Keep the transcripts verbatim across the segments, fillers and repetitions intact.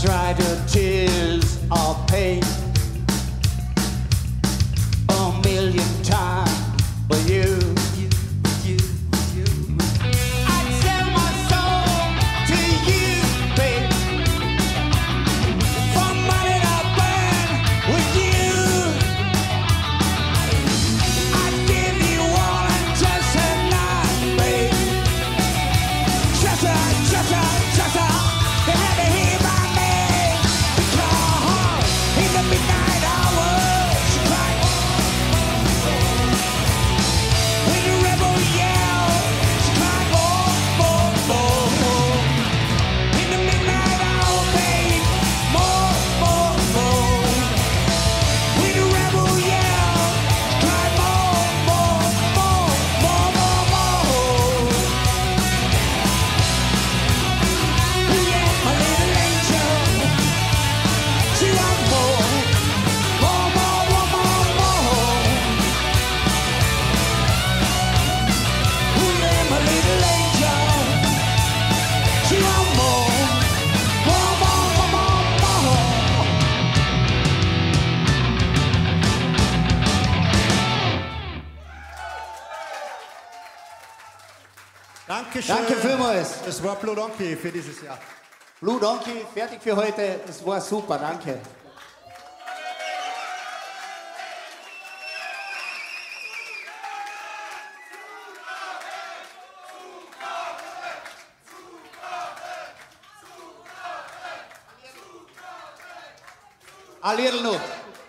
tried to tears of pain a million times, but you, you, you, you. I'd sell my soul to you, babe, for money to burn with you. I'd give you all and just a night, babe. Just a, just a, just a, you had to hear my name, because in the midnight hour, she cried. When the rebel yelled, she cried more, more, more, more. In the midnight hour, babe, more, more, more. When the rebel yelled, she cried more, more, more, more, more, more. Oh yeah, my little angel, she wants more, more, more, more, more, more. Oh yeah, my little angel, she wants more, more, more, more, more, more. Dankeschön. Danke vielmals. Das war Blue Donkey für dieses Jahr. Blue Donkey, fertig für heute. Das war super, danke. A little noch.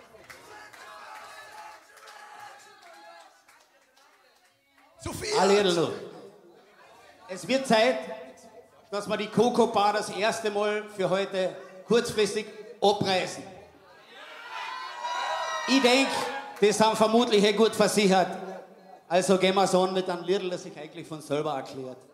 Zu viel. A little noch. Es wird Zeit, dass wir die Coco Bar das erste Mal für heute kurzfristig abreißen. Ich denke, die sind vermutlich eh gut versichert. Also gehen wir so an mit einem Liedl, das sich eigentlich von selber erklärt.